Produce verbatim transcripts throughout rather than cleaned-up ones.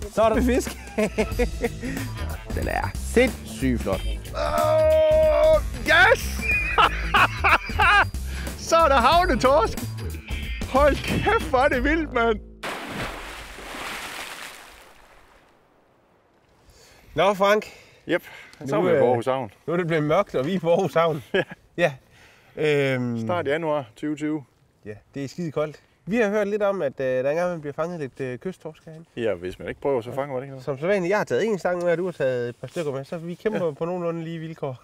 Så er der fisk. Den er sindssygt flot. Oh, yes! Så er der havnetorsk. Hold kæft, hvor er det vildt, mand. Nå, Frank. Yep, så er Nu, vi på øh, Aarhus Havn. Nu er det blevet mørkt, og vi er på Aarhus Havn. Ja. Ja. Øhm, Start januar tyve tyve. ja, det er skide koldt. Vi har hørt lidt om, at øh, der engang bliver fanget lidt øh, kysttorsk herhen. Ja, hvis man ikke prøver, så fanger man det ikke noget. Som så vanligt, jeg har taget en stang med, og du har taget et par stykker med, så vi kæmper ja. på nogenlunde lige vilkår.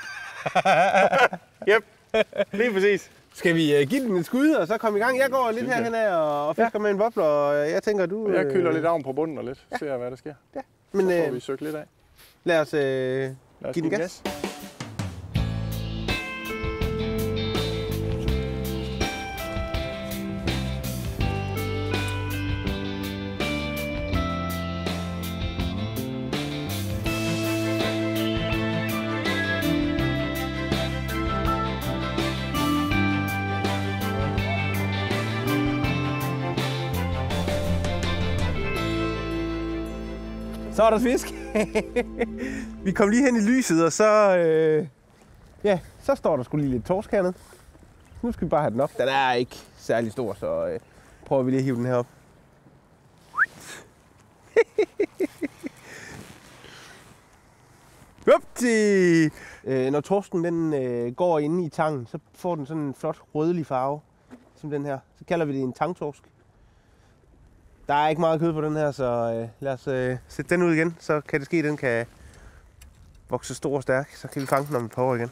Yep, lige præcis. Skal vi øh, give den et skud, og så komme i gang? Jeg går lidt herhen af og, og fisker ja. med en bobler, og jeg tænker, du... Øh... Jeg kylder øh... lidt avn på bunden og lidt, ja. ser hvad der sker. Ja. Men, så får øh... vi søgt lidt af. Lad os, øh... Lad os give den gas. gas. Så er der fisk. Vi kom lige hen i lyset, og så, øh, ja, så står der sgu lige lidt torsk hernede. Nu skal vi bare have den op. Den er ikke særlig stor, så øh, prøver vi lige at hive den her op. Upti! Øh, når torsken den, øh, går inde i tangen, så får den sådan en flot rødlig farve, som den her. Så kalder vi det en tangtorsk. Der er ikke meget kød på den her, så øh, lad os øh, sætte den ud igen. Så kan det ske, at den kan vokse stor og stærk. Så kan vi fange den om et par år igen.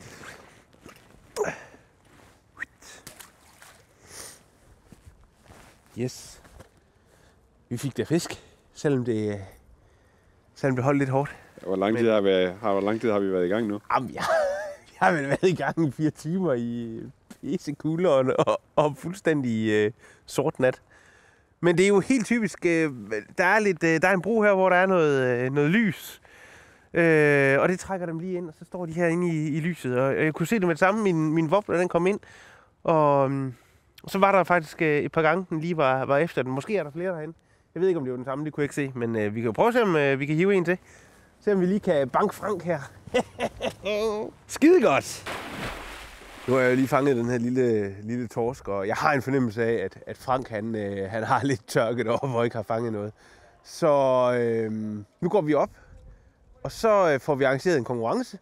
Yes. Vi fik da fisk, selvom det, selvom det holdt lidt hårdt. Hvor lang, tid har vi, har, hvor lang tid har vi været i gang nu? Jamen, jeg, jeg har vel været i gang i fire timer i pisse kulde og, og, og fuldstændig øh, sort nat. Men det er jo helt typisk, øh, der er lidt, øh, der er en bro her, hvor der er noget, øh, noget lys. Øh, og det trækker dem lige ind, og så står de her inde i, i lyset. Og jeg kunne se det med det samme, min, min wobbler, den kom ind. Og, og så var der faktisk øh, et par gange, den lige var, var efter den. Måske er der flere derinde. Jeg ved ikke, om det var den samme, det kunne jeg ikke se. Men øh, vi kan jo prøve at se, om øh, vi kan hive en til. Se, om vi lige kan banke Frank her. Skide godt! Nu har jeg jo lige fanget den her lille, lille torsk, og jeg har en fornemmelse af, at, at Frank han, øh, han har lidt tørket over, hvor ikke har fanget noget. Så øh, nu går vi op, og så øh, får vi arrangeret en konkurrence,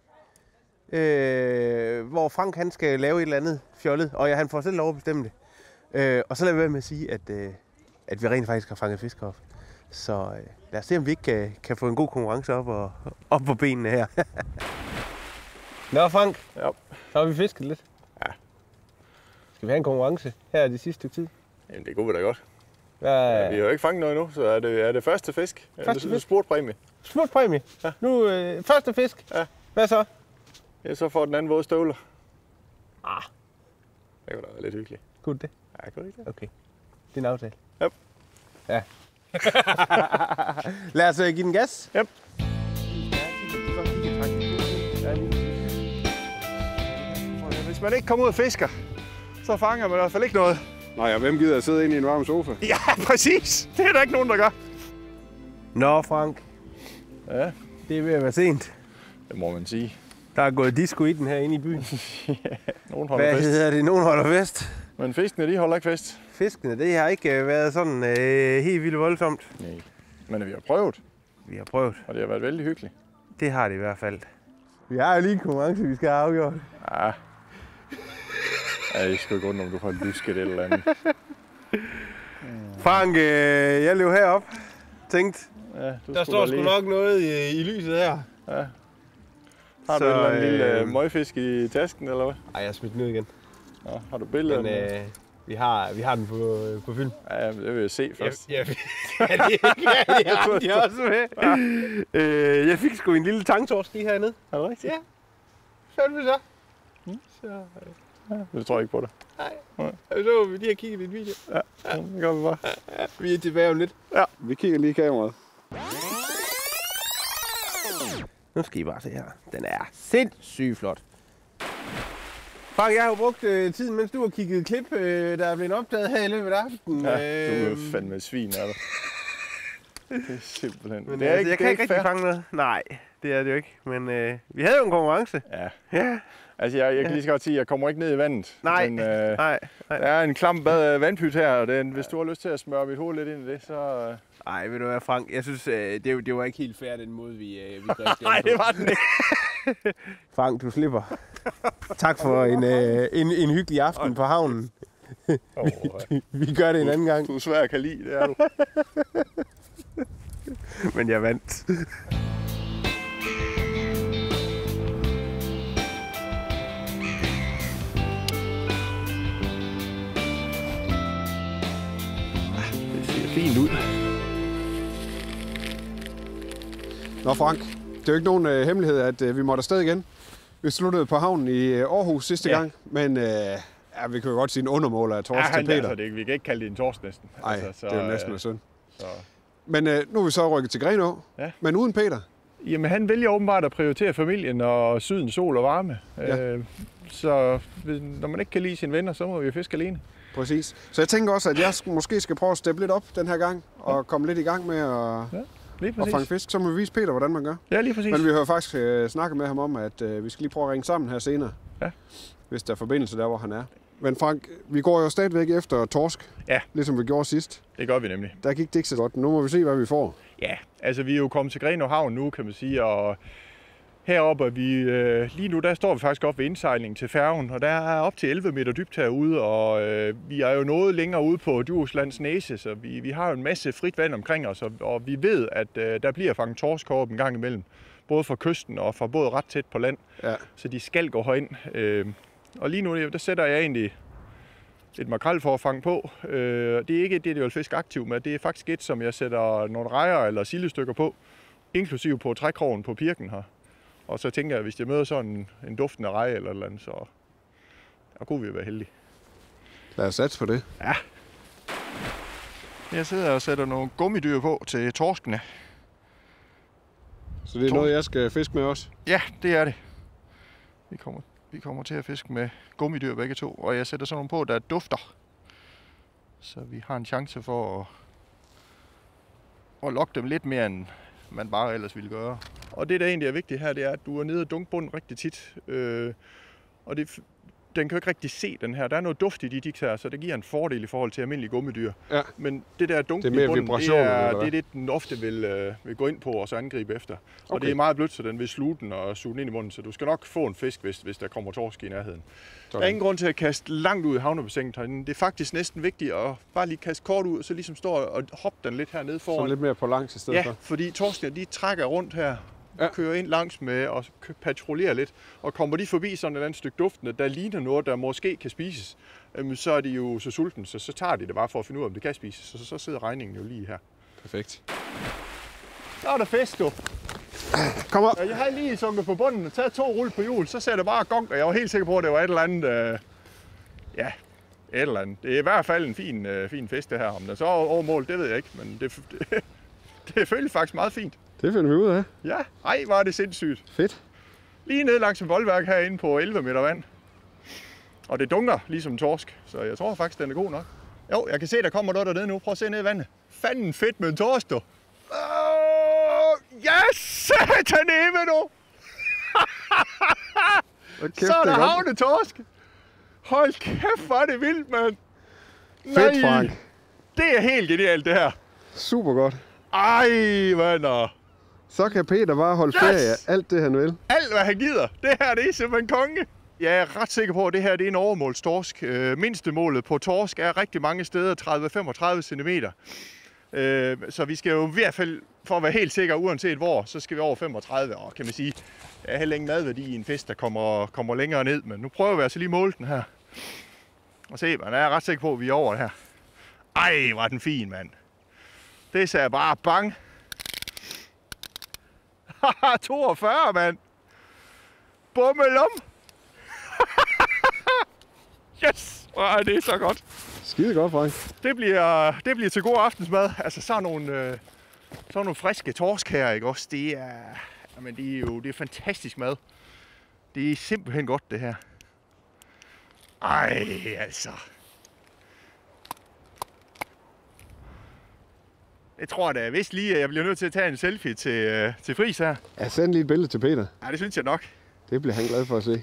øh, hvor Frank han skal lave et eller andet fjollet, og ja, han får selv lov at bestemme det. Øh, og så lader vi være med at sige, at, øh, at vi rent faktisk har fanget fisk op. Så øh, lad os se, om vi ikke kan, kan få en god konkurrence op, og, op på benene her. Nå Frank, ja. Så har vi fisket lidt. Ja. Skal vi have en konkurrence her de sidste stykke tid? Jamen, det kunne vi da godt. Ja, ja, vi har jo ikke fanget noget endnu, så er det, er det første fisk. Første er det spurtpræmie. Spurtpræmie? Ja. Nu, øh, første fisk. Ja. Hvad så? Ja, så får den anden våde støvler. Ah. Det kunne da være lidt hyggeligt. Kunne det? Ja, kunne det ikke det? Okay. Det er en aftale. Yep. Ja. Lad os uh, give den gas. Yep. Hvis man ikke kommer ud og fisker, så fanger man i hvert fald ikke noget. Nej, og hvem gider at sidde inde i en varm sofa? Ja, præcis. Det er der ikke nogen, der gør. Nå, Frank. Ja. Det er ved at være sent. Det må man sige. Der er gået disco i den her inde i byen. Ja, nogen holder Hvad fest. hedder det? Nogen holder fest. Men fiskene, de holder ikke fest. Fiskene, det har ikke øh, været sådan øh, helt vildt voldsomt. Nej. Men vi har prøvet. Vi har prøvet. Og det har været vældig hyggeligt. Det har det i hvert fald. Vi har jo lige en konkurrence, vi skal have afgjort. Ja. Ja, jeg skal ikke undre, om du har lusket eller andet. Frank, øh, jeg løb herop. Tænkte, ja, du der står sgu lige... nok noget i, i lyset her. Ja. Har Så, du en eller anden øh... lille møgfisk i tasken, eller hvad? Ej, jeg har smidt den ud igen. Ja, har du billeder? Men øh, vi, har, vi har den på, på film. Ja, det vil jeg se først. Ja, ja, ja, det, ja, det har de også med. Ja. Øh, jeg fik sgu en lille tangtorsk lige hernede. Er det rigtigt? Ja. Så er det så. Hmm. Så ja, det tror jeg ikke på det. Nej. Nej. Så vi lige har kigget i et video. Ja, ja. Det gør vi bare. Ja, vi er tilbage om lidt. Ja, vi kigger lige i kameraet. Nu skal I bare se her. Den er sindssygt flot. Frank, jeg har jo brugt øh, tiden, mens du har kigget klip, øh, der er blevet optaget her i løbet af aftenen. Ja, øh, du er fandme et svin, er du? Det er simpelthen... Men det er altså, ikke, jeg det kan er ikke rigtig fair. fange noget. Nej, det er det jo ikke. Men øh, vi havde jo en konkurrence. Ja. Ja. Altså, jeg, jeg kan Ja. lige så godt sige, at jeg kommer ikke ned i vandet. Nej, Men, øh, nej, nej. der er en klam bad vandpyt her, og den, hvis du har lyst til at smøre mit hoved lidt ind i det, så... Øh... Ej, ved du hvad, Frank? Jeg synes, øh, det, det var ikke helt fair, den måde, vi, øh, vi greb det. Nej, det var den ikke. Frank, du slipper. Tak for en, øh, en, en hyggelig aften på havnen. Oh, vi, vi gør det en anden gang. Du er svær at kan lide, det er du. Men jeg vandt. Det ser fint ud. Nå Frank, det er jo ikke nogen øh, hemmelighed, at øh, vi måtte afsted igen. Vi sluttede på havnen i øh, Aarhus sidste Ja. gang, men øh, ja, vi kan jo godt sige en undermåler af Ja, torsk til han, Peter. altså, det, vi kan ikke kalde det en torsk næsten. Nej, altså, så, det er jo næsten øh, noget synd. Så. Men øh, nu er vi så rykket til Grenå, Ja. men uden Peter. Jamen, han vælger åbenbart at prioritere familien og syden, sol og varme. Ja. Øh, så hvis- når man ikke kan lide sine venner, så må vi jo fiske alene. Præcis. Så jeg tænker også, at jeg sk- måske skal prøve at steppe lidt op den her gang, og komme lidt i gang med at, Lige at præcis. fange fisk. Så må vi vise Peter, hvordan man gør. Ja, lige præcis. Men vi har jo faktisk øh, snakket med ham om, at øh, vi skal lige prøve at ringe sammen her senere. Ja. Hvis der er forbindelse der, hvor han er. Men Frank, vi går jo stadigvæk efter torsk, Ja. ligesom vi gjorde sidst. Det gør vi nemlig. Der gik det ikke så godt. Nu må vi se, hvad vi får. Ja, altså vi er jo kommet til Grenå Havn nu, kan man sige, og heroppe er vi, øh, lige nu der står vi faktisk op ved indsejlingen til færgen, og der er op til elleve meter dybt herude, og øh, vi er jo noget længere ude på Djurslands næse, så vi, vi har jo en masse frit vand omkring os, og, og vi ved, at øh, der bliver fanget torsk heroppe en gang imellem, både fra kysten og fra både ret tæt på land, Ja. så de skal gå herind. Øh, og lige nu, der sætter jeg egentlig et makrel for at fange på. Øh, det er ikke det, det vil fisk aktiv med. Det er faktisk et, som jeg sætter nogle rejer eller sildestykker på, inklusive på trækrogen på pirken her. Og så tænker jeg, at hvis jeg møder sådan en, en duftende reje eller et eller andet, så der kunne vi være heldige. Lad os satse på det. Ja. Jeg sidder og sætter nogle gummidyr på til torskene. Så det er Torsk. noget, jeg skal fiske med også. Ja, det er det. Vi kommer, vi kommer til at fiske med gummidyr begge to, og jeg sætter sådan nogle på, der dufter. Så vi har en chance for at, at lokke dem lidt mere, end man bare ellers ville gøre. Og det, der egentlig er vigtigt her, det er, at du er nede og dunk bunden rigtig tit. Øh, og det, den kan jo ikke rigtig se den her. Der er noget duft i de diks her, så det giver en fordel i forhold til almindelige gummidyr. Ja. Men det der dunk Det er mere i bunden, det vibrationer, eller er, hvad? det er det, den ofte vil, øh, vil gå ind på og så angribe efter. Og Okay. det er meget blødt, så den vil sluge den og suge den ind i munden, så du skal nok få en fisk, hvis, hvis der kommer torsk i nærheden. Der er ingen grund til at kaste langt ud i havnebassinet herinde. Det er faktisk næsten vigtigt at bare lige kaste kort ud, og så ligesom stå og hoppe den lidt hernede Så foran. lidt mere på langs i stedet Ja, for. fordi torskene, de trækker rundt her, Ja. ja. kører ind langs med og kø- patruljerer lidt. Og kommer de forbi sådan et eller andet stykke duftende, der ligner noget, der måske kan spises, øhm, så er de jo så sultne, så, så tager de det bare for at finde ud af, om det kan spises. Så, så, så sidder regningen jo lige her. Perfekt. Så er der fisk, du. Kom op. Jeg har lige sunket på bunden og taget to rulle på hjul, så ser det bare gong, og jeg var helt sikker på, at det var et eller andet, øh, ja, et eller andet. Det er i hvert fald en fin, øh, fin fisk, det her. Om den så er over mål, det ved jeg ikke, men det, det, det føles faktisk meget fint. Det finder vi ud af. Ja, ej, var det sindssygt. Fedt. Lige ned langs en voldværk herinde på elleve meter vand. Og det dunker ligesom en torsk, så jeg tror faktisk, den er god nok. Jo, jeg kan se, der kommer noget dernede nu. Prøv at se ned i vandet. Fanden fedt med en torsk, du. Oh, yes! Sataneme, du! Kæft, Så er det der godt. havnetorsk. Hold kæft, hvor er det vildt, mand. Fedt, Frank. Det er helt genialt, det her. Super godt. Ej, mand. Så kan Peter bare holde Yes! ferie af alt det, han vil. Alt, hvad han gider. Det her, det er simpelthen konge. Jeg er ret sikker på, at det her det er en overmålstorsk. Øh, mindstemålet på torsk er rigtig mange steder tredive til femogtredive centimeter. Øh, så vi skal jo i hvert fald, for at være helt sikker, uanset hvor, så skal vi over femogtredive. Og kan man sige, der er heller ingen madværdi i en fisk, der kommer, kommer længere ned. Men nu prøver vi altså lige at måle den her. Og se, man er ret sikker på, at vi er over det her. Ej, var den fin, mand. Det sagde bare bang. toogfyrre, mand. Bummelum. Yes, hvor er det så godt. Skide godt, Frank. Det bliver, det bliver til god aftensmad. Altså sådan nogle, øh, sådan nogle friske torsk her, ikke også? Det er, jamen det er jo det er fantastisk mad. Det er simpelthen godt, det her. Ej, altså. Jeg tror da, hvis lige, jeg bliver nødt til at tage en selfie til, øh, til Friis her. Ja, send lige et billede til Peter. Ja, det synes jeg nok. Det bliver han glad for at se.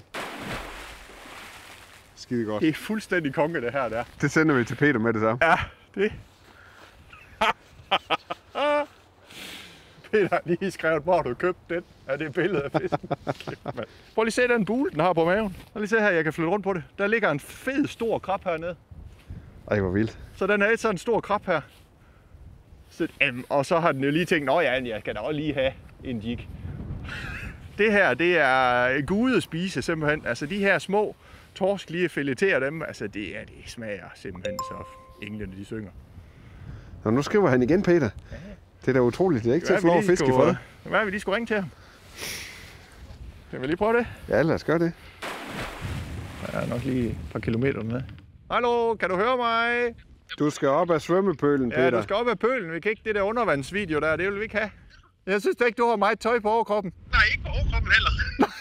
Skide godt. Det er fuldstændig konge, det her, der. Det sender vi til Peter med det samme. Ja, det. Peter har lige skrevet, hvor du købte den. Ja, det er billedet af fisken. Prøv lige at se den bule, den har på maven. Prøv lige at se her, jeg kan flytte rundt på det. Der ligger en fed, stor krab hernede. Ej, hvor vildt. Så den er et sådan en stor krab her. Så, um, og så har den jo lige tænkt, nå ja, jeg skal da også lige have en jig. Det her, det er gude at spise simpelthen. Altså de her små torsk, lige at filetere dem, altså det, er, det smager simpelthen så englene de synger. Nå, nu skriver han igen, Peter. Ja. Det er da utroligt. Det er ikke til at få lov at fiske for det. Hvad er vi lige skulle ringe til ham? Skal vi lige prøve det? Ja, lad os gøre det. Der er nok lige et par kilometer med. Hallo, kan du høre mig? Du skal op ad svømmepølen, Peter. Ja, du skal op ad pølen. Vi kan ikke det der undervandsvideo der, det vil vi ikke have. Jeg synes da ikke, du har meget tøj på overkroppen. Nej, ikke på overkroppen heller.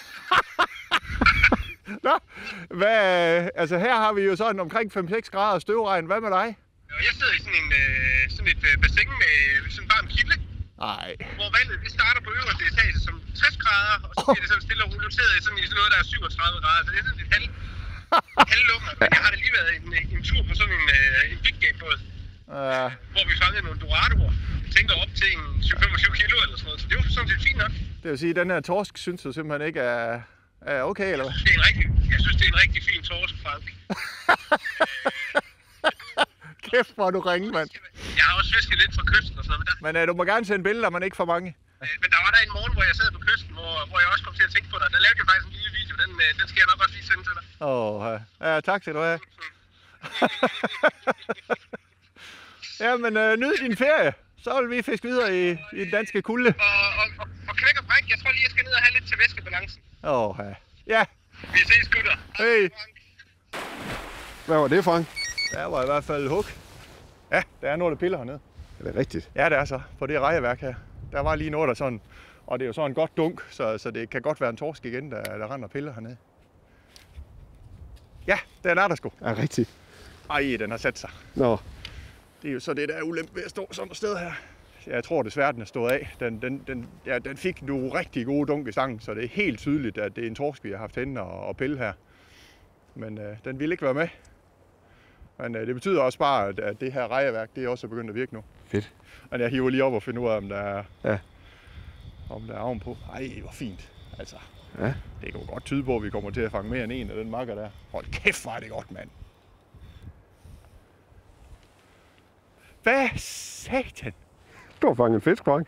Nå, hvad, altså her har vi jo sådan omkring fem seks grader støvregn. Hvad med dig? Jeg sidder i sådan, en, sådan et bassin med sådan en varm kilde. Nej. Hvor vandet det starter på øverste etage som tres grader, og så bliver det sådan stille og roligt sådan i sådan noget, der er syvogtredive grader. Så det er sådan lidt halv, halvlukker. Men jeg har da lige været en, en tur på sådan en, en big game båd. Uh. Hvor vi fangede nogle doradoer. Jeg tænker op til en syv til femogtyve kilo eller sådan noget. Så det var sådan set fint nok. Det vil sige, at den her torsk synes du simpelthen ikke er, er okay, eller hvad? Det er en rigtig, jeg synes, det er en rigtig fin torsk, Frank. Kæft, hvor du ringe, mand. Jeg har også fisket lidt fra kysten og sådan noget. Men, men uh, du må gerne sende billeder, men ikke for mange. Men der var der en morgen, hvor jeg sad på kysten, hvor, hvor jeg også kom til at tænke på dig. Der lavede jeg faktisk en lille video. Den, den skal jeg nok også lige sende til dig. Åh, oh, ja. ja. Tak skal du have. Ja, men uh, nyd din ferie. Så vil vi fiske videre i, i den danske kulde. Og, og, og, og knæk og bræk. Jeg tror lige, jeg skal ned og have lidt til væskebalancen. Åh, oh, ja. Ja. Vi ses, gutter. Hey. Hvad var det, Frank? Der var i hvert fald hug. Ja, der er noget, der piller hernede. Er det rigtigt? Ja, det er så. På det rejeværk her. Der var lige noget, der sådan... Og det er jo sådan en godt dunk, så, så det kan godt være en torsk igen, der, der render piller hernede. Ja, den er der sgu. Er rigtigt? Ej, den har sat sig. Nå. Det er jo så det, der er ulempe ved at stå sådan et sted her. Jeg tror desværre, den er stået af. Den, den, den, ja, den fik nogle rigtig gode dunk i sangen, så det er helt tydeligt, at det er en torsk, vi har haft henne og, og pille her. Men øh, den ville ikke være med. Men øh, det betyder også bare, at, at det her rejeværk, det er også begyndt at virke nu. Fedt. Men jeg hiver lige op og finder ud af, om der er, ja. om der er ovenpå. Ej, hvor fint. Altså, ja. Det kan jo godt tyde på, at vi kommer til at fange mere end en af den makker der. Hold kæft, hvor er det godt, mand. Hvad satan? Du har fanget en fisk, Frank.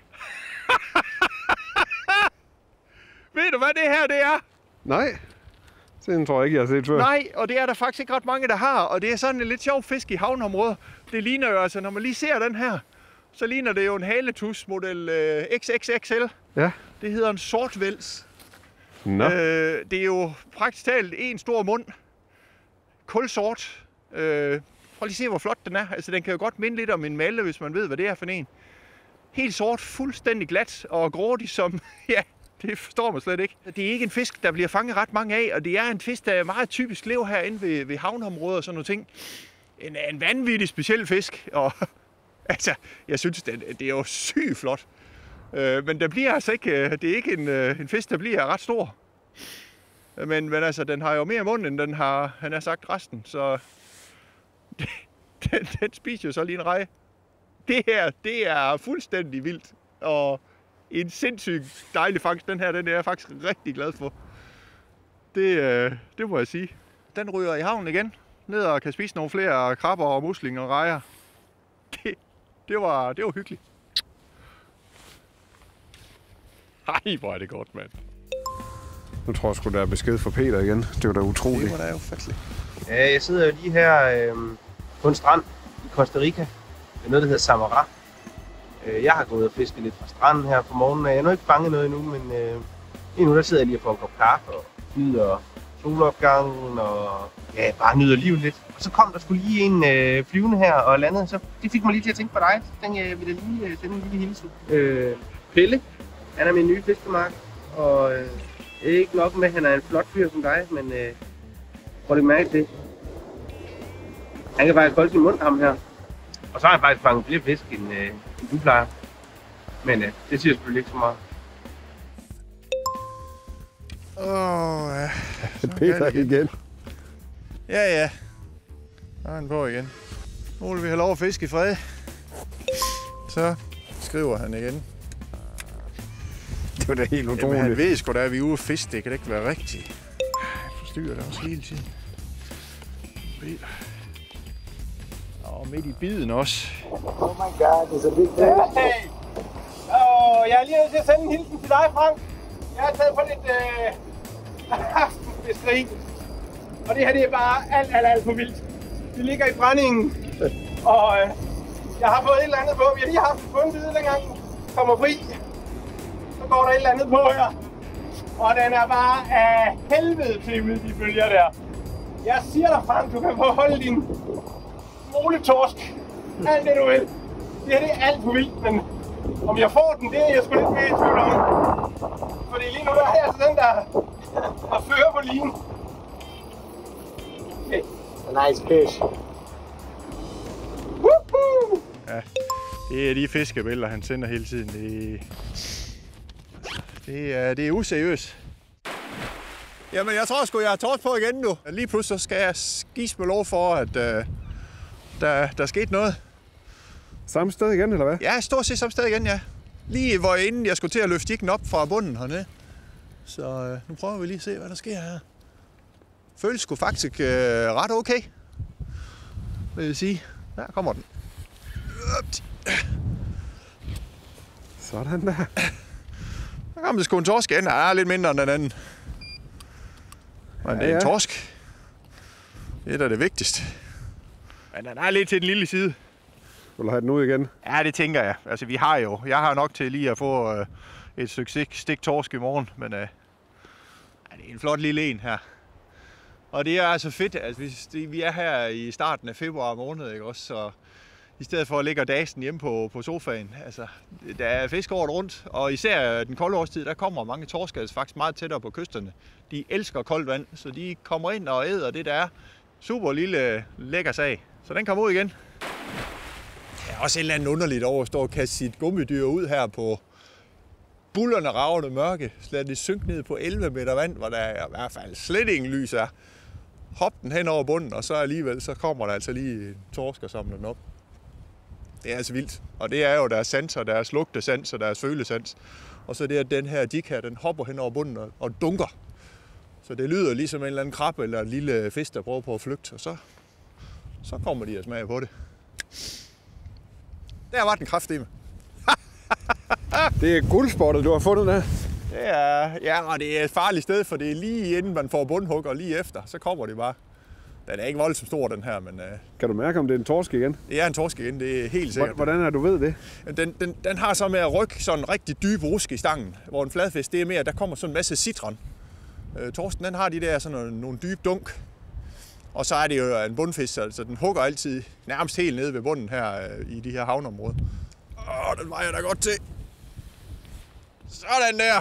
Ved du, hvad det her det er? Nej. Den tror jeg ikke, jeg har set før. Nej, og det er der faktisk ikke ret mange, der har. Og det er sådan en lidt sjov fisk i havneområdet. Det ligner jo altså, når man lige ser den her, så ligner det jo en haletus model øh, X X X L. Ja. Det hedder en sortvæls. Nå. Øh, det er jo praktisk talt en stor mund. Kulsort. Øh, prøv lige at se, hvor flot den er. Altså, den kan jo godt minde lidt om en malle, hvis man ved, hvad det er for en. Helt sort, fuldstændig glat og grådig som... ja, det forstår man slet ikke. Det er ikke en fisk, der bliver fanget ret mange af, og det er en fisk, der er meget typisk lever herinde ved, ved havneområder og sådan nogle ting. En, en vanvittig speciel fisk, og altså, jeg synes, det, det er jo sygt flot. Øh, men der bliver altså ikke, det er ikke en, en fisk, der bliver ret stor. Men, men altså, den har jo mere mund, end den har, han har sagt, resten, så den, den spiser jo så lige en reje. Det her, det er fuldstændig vildt, og en sindssygt dejlig fangst. Den her, den er jeg faktisk rigtig glad for. Det, øh, det må jeg sige. Den ryger i havnen igen, ned og kan spise nogle flere krabber og muslinger og rejer. Det, det, var, det var hyggeligt. Ej, hvor er det godt, mand. Nu tror jeg sgu, der er besked for Peter igen. Det var da utroligt. Det var da ufatteligt. Ja, jeg sidder jo lige her øh, på en strand i Costa Rica. Det er noget, der hedder Samara. Jeg har gået og fisket lidt fra stranden her på morgenen. Jeg har nu ikke fanget noget endnu, men øh, endnu der sidder jeg lige og får en kop kaffe og nyder solopgangen og ja, bare nyder livet lidt. Og så kom der sgu lige en øh, flyvende her og landede, så det fik mig lige til at tænke på dig. Så tænkte jeg, jeg ville lige øh, sende en lille hilsen. Øh, Pelle, han er min nye fiskemark, og øh, ikke nok med, at han er en flot fyr som dig, men øh, prøv lige mærke det. Han kan faktisk holde sin mund, ham her. Og så har han faktisk fanget flere fisk, end, øh, end du plejer. Men øh, det siger selvfølgelig ikke så meget. Åh, oh, ja. Peter igen. Ja, ja. Så er han på igen. Nu vil vi have lov at fiske i fred. Så skriver han igen. Det var da helt utroligt. Jamen, han ved sgu da, at vi er ude at fiske. Det kan da ikke være rigtigt. Jeg forstyrrer det også hele tiden. Peter. Og midt i biden også. Oh my god, det er så vigtigt. Hey! Oh, jeg er lige nødt til at sende en hilsen til dig, Frank. Jeg har taget på lidt øh, aftenfiskeri. Og det her, det er bare alt, alt, alt for vildt. Vi ligger i brændingen. Og øh, jeg har fået et eller andet på. Vi har lige haft en bundbid, dengang kommer fri. Så går der et eller andet på her. Og den er bare af helvede til ud, de følger der. Jeg siger dig, Frank, du kan få holde din moletorsk. Alt det du vil. Det her, det er alt for vildt, men om jeg får den, det er jeg sgu lidt mere i tvivl om. Fordi lige nu der er jeg altså den, der, der fører på linen. Okay. Nice fish. Woohoo! Ja, det er de fiskebilleder, han sender hele tiden. Det, det, er, det er useriøst. Jamen, jeg tror sgu, jeg har tort på igen nu. Lige pludselig skal jeg skise med lov for, at uh, der, der skete noget. Samme sted igen, eller hvad? Ja, stort set samme sted igen, ja. Lige hvor inden jeg skulle til at løfte jiggen op fra bunden hernede. Så øh, nu prøver vi lige at se, hvad der sker her. Føles sgu faktisk øh, ret okay, vil jeg sige. Der kommer den. Sådan der. Der kommer det sgu en torsk igen. Ja, lidt mindre end den anden. Men ja, det er en torsk. Det er da det vigtigste. Men den er lidt til den lille side. Vil du have den ud igen? Ja, det tænker jeg. Altså, vi har jo. Jeg har nok til lige at få øh, et stykke stik, stik torsk i morgen, men øh, ja, det er en flot lille en her. Og det er altså fedt. Altså, vi, det, vi er her i starten af februar måned, ikke også? Så i stedet for at ligge dagen hjemme på, på sofaen, altså, der er fisk året rundt, og især den kolde årstid, der kommer mange torsk, altså faktisk meget tættere på kysterne. De elsker koldt vand, så de kommer ind og æder det, der er. Super lille lækker sag. Så den kommer ud igen. Det er også et eller andet underligt over at stå og kaste sit gummidyr ud her på bullerne ravende mørke. Lad det synke ned på elleve meter vand, hvor der i hvert fald slet ingen lys er. Hop den hen over bunden, og så alligevel så kommer der altså lige en torsk og samler den op. Det er altså vildt. Og det er jo deres sanser, deres lugtesans og deres følesans. Og så det at den her jig her, den hopper hen over bunden og, og dunker. Så det lyder ligesom en eller anden krabbe eller en lille fisk, der prøver på at flygte. Og så, så kommer de at smage på det. Der var den kraftedeme. Det er guldspottet, du har fundet der. Det er, ja, og det er et farligt sted, for det er lige inden man får bundhug, og lige efter, så kommer det bare. Den er ikke voldsomt stor, den her, men... Uh, kan du mærke, om det er en torsk igen? Det er en torsk igen, det er helt sikkert. Hvordan er du ved det? Den, den, den har så med at rykke sådan en rigtig dyb rusk i stangen, hvor en fladfisk, det er mere, der kommer sådan en masse citron. Uh, torsken, den har de der sådan nogle, nogle dybe dunk. Og så er det jo en bundfisk, altså den hugger altid nærmest helt nede ved bunden her uh, i de her havneområder. Åh, den vejer da godt til. Sådan der.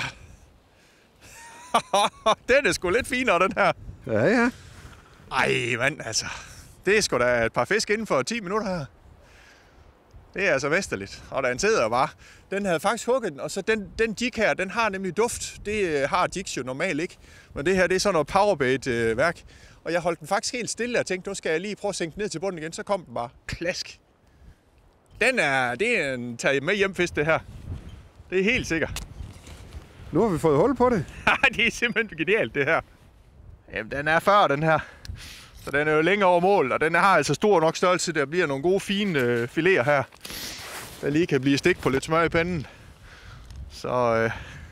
Den er sgu lidt finere, den her. Ja, ja. Ej, mand, altså. Det er sgu da et par fisk inden for ti minutter her. Det er altså vesterligt. Og den sidder bare. Den havde faktisk hugget den, og så den, den jig her, den har nemlig duft. Det har jigs jo normalt ikke. Men det her, det er sådan noget powerbait-værk. Og jeg holdt den faktisk helt stille og tænkte, nu skal jeg lige prøve at sænke ned til bunden igen. Så kom den bare klask. Den er, det er en taget med hjemfisk, det her. Det er helt sikkert. Nu har vi fået hul på det. Det er simpelthen genialt, det her. Jamen, den er fyrre, den her. Så den er jo længere over mål, og den har altså stor nok størrelse. Der bliver nogle gode, fine øh, fileter her, der lige kan blive stik på lidt smør i panden. Så øh,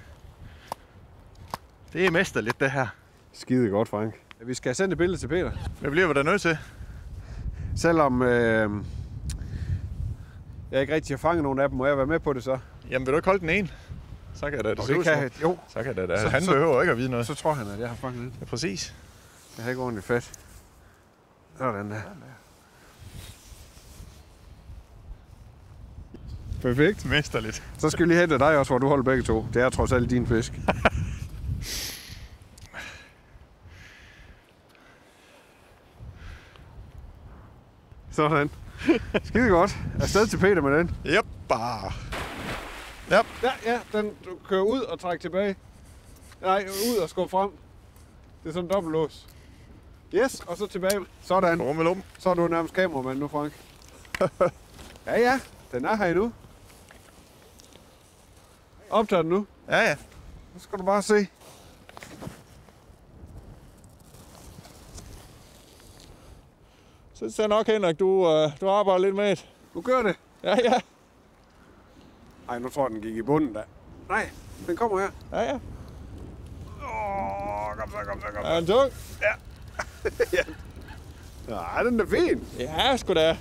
det er mesterligt, det her. Skide godt, Frank. Vi skal sende et billede til Peter. Det bliver vi da nødt til. Selvom øh, jeg ikke rigtig har fanget nogen af dem, må jeg være med på det så? Jamen, vil du ikke holde den ene? Så kan det, det, det kan, jo. Så kan det da. Så, Han så, behøver ikke at vide noget. Så tror han, at jeg har fanget den. Ja, præcis. Jeg har ikke ordentligt fat. Sådan der. Perfekt. Mesterligt. Så skal vi lige hente dig også, hvor du holder begge to. Det er trods alt din fisk. Sådan. Skide godt. Afsted til Peter med den. Yep, bare. Yep. Ja, ja, den du kører ud og trækker tilbage. Nej, ud og skubber frem. Det er sådan en dobbeltlås. Yes, og så tilbage. Sådan. Rummelum. Så er du nærmest kameramand nu, Frank. Ja, ja. Den er her endnu. Optager den nu. Ja, ja. Så skal du bare se. Så synes jeg nok, Henrik, du, uh, du arbejder lidt med det. Nu gør det. Ja, ja. Ej, nu tror jeg, den gik i bunden da. Nej, den kommer her. Ja, ja. Åh, kom så, kom så, kom så. Er den tung? Ja, den er fin. Ja, sgu da.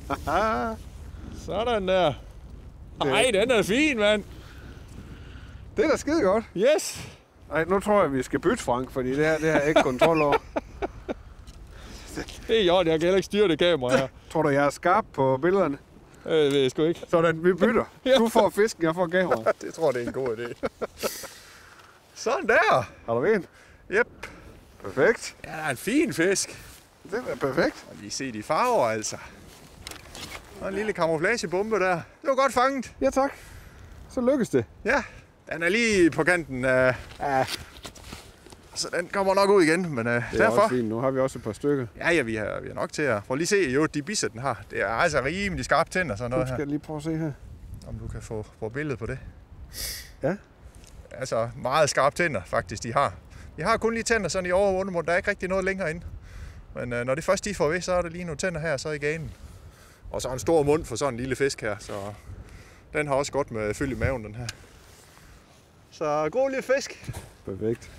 Sådan der. Ej, den er fin, mand. Det er da skide godt. Yes. Ej, nu tror jeg, vi skal bytte, Frank, fordi det her, det har jeg ikke kontrol over. Det er jo, jeg kan heller ikke styre det kamera her. Tror du, jeg er skarp på billederne? Øh, det ved jeg sgu ikke. Sådan, vi bytter. Du får fisken, jeg får kameraet. Det tror det er en god idé. Sådan der. Har du en? Yep. Perfekt. Ja, der er en fin fisk. Det er perfekt. Og lige se de farver, altså. Og en lille camouflagebombe der. Det var godt fanget. Ja, tak. Så lykkes det. Ja, den er lige på kanten af... Ja. Så den kommer nok ud igen, men uh, Det er derfor... også fint. Nu har vi også et par stykker. Ja, ja, vi har, vi har nok til at... Prøv lige se, jo, de bisser, den har. Det er altså rimelig skarpt tænder, sådan Nu noget skal her. jeg lige prøve at se her. Om du kan få, få billedet på det. Ja. Altså, meget skarpe tænder, faktisk, de har. De har kun lige tænder sådan i over- og undermund. Der er ikke rigtig noget længere inde. Men uh, når det først de får ved, så er der lige nogle tænder her, så i ganen. Og så en stor mund for sådan en lille fisk her, så den har også godt med fyld i maven, den her. Så god lille fisk. Perfekt.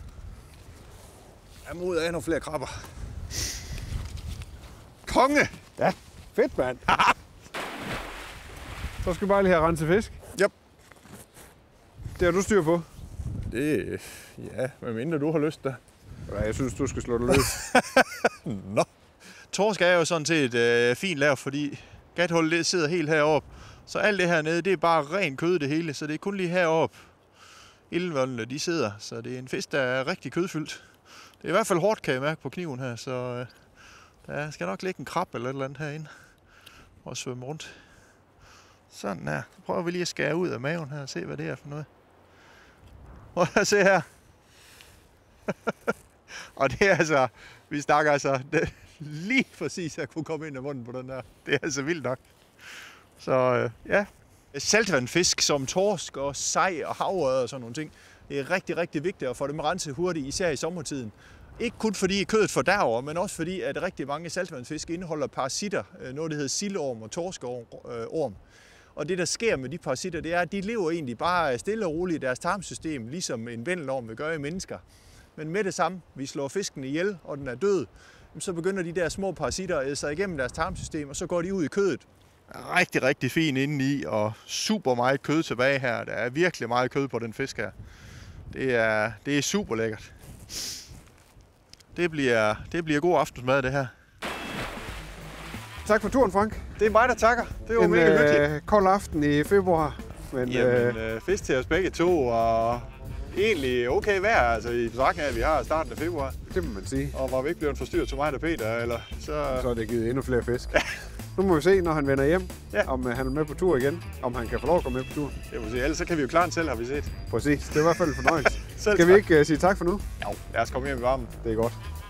Jeg må ud af nogle flere krabber. Konge! Ja, fedt, mand. Så skal vi bare lige have renset fisk. Yep. Det har du styr på. Det, ja, medmindre du har lyst da. Ja, jeg synes, du skal slå det løs. Nå. Torsk er jo sådan set øh, fint lavet, fordi gathullet sidder helt heroppe. Så alt det her nede, det er bare ren kød det hele, så det er kun lige heroppe. Ildvoldene, de sidder, så det er en fisk, der er rigtig kødfyldt. Det er i hvert fald hårdt, kan jeg mærke på kniven her, så øh, der skal nok ligge en krab eller et eller andet herinde og svømme rundt. Sådan her. Så prøver vi lige at skære ud af maven her og se, hvad det er for noget. Prøv at se her. Og det er altså, vi snakker altså, det, lige præcis at kunne komme ind af munden på den der. Det er altså vildt nok. Så øh, ja, saltvandfisk som torsk og sej og havørred og sådan nogle ting, det er rigtig, rigtig vigtigt at få dem renset hurtigt, især i sommertiden. Ikke kun fordi kødet fordærver, men også fordi, at rigtig mange saltvandsfisk indeholder parasitter, noget der hedder sildeorm og torskeorm. Og det, der sker med de parasitter, det er, at de lever egentlig bare stille og roligt i deres tarmsystem, ligesom en vændelorm vil gøre i mennesker. Men med det samme, vi slår fisken ihjel, og den er død, så begynder de der små parasitter at æde sig igennem deres tarmsystem, og så går de ud i kødet. Rigtig, rigtig fin indeni, og super meget kød tilbage her. Der er virkelig meget kød på den fisk her. Det er, det er super lækkert. Det bliver, det bliver god aftensmad, det her. Tak for turen, Frank. Det er mig, der takker. Det var en, mega hyggeligt. Øh, kold aften i februar. Men, Jamen, øh, øh, fisk til os begge to, og egentlig okay vejr, altså i betragtning af, at vi har starten af februar. det må man sige. Og var vi ikke blevet forstyrret til mig og Peter, eller så... Så er det givet endnu flere fisk. Nu må vi se, når han vender hjem, Ja. om uh, han er med på tur igen. Om han kan få lov at komme med på tur. Det må sige, ellers så kan vi jo klare den selv, har vi set. Præcis. Det er i hvert fald en fornøjelse. Selv Skal vi tak. ikke uh, sige tak for nu? Jo, lad os komme hjem i varmen. Det er godt.